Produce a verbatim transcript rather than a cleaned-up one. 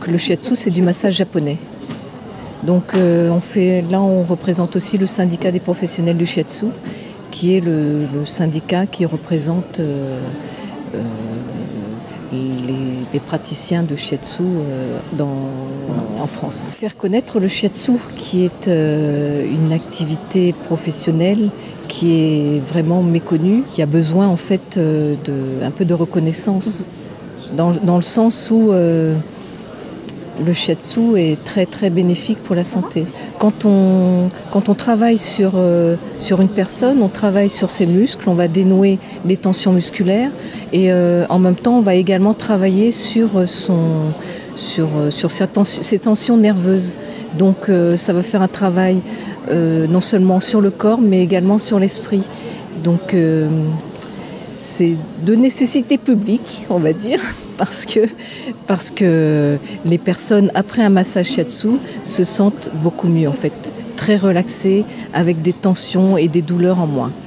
Donc le shiatsu, c'est du massage japonais. Donc euh, on fait, là, on représente aussi le syndicat des professionnels du shiatsu, qui est le, le syndicat qui représente euh, euh, les, les praticiens de shiatsu euh, dans, en France. Faire connaître le shiatsu, qui est euh, une activité professionnelle qui est vraiment méconnue, qui a besoin en fait euh, de, un peu de reconnaissance, dans, dans le sens où euh, le shiatsu est très très bénéfique pour la santé. Quand on, quand on travaille sur, euh, sur une personne, on travaille sur ses muscles, on va dénouer les tensions musculaires et euh, en même temps on va également travailler sur, son, sur, sur ses, tensions, ses tensions nerveuses. Donc euh, ça va faire un travail euh, non seulement sur le corps mais également sur l'esprit. Donc euh, c'est de nécessité publique, on va dire. Parce que, parce que les personnes, après un massage shiatsu, se sentent beaucoup mieux en fait, très relaxées, avec des tensions et des douleurs en moins.